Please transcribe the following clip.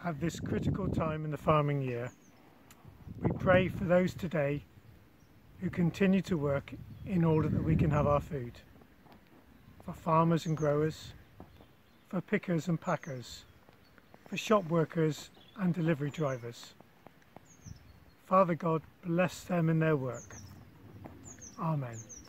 at this critical time in the farming year, we pray for those today who continue to work in order that we can have our food, for farmers and growers, for pickers and packers, for shop workers and delivery drivers. Father God, bless them in their work. Amen.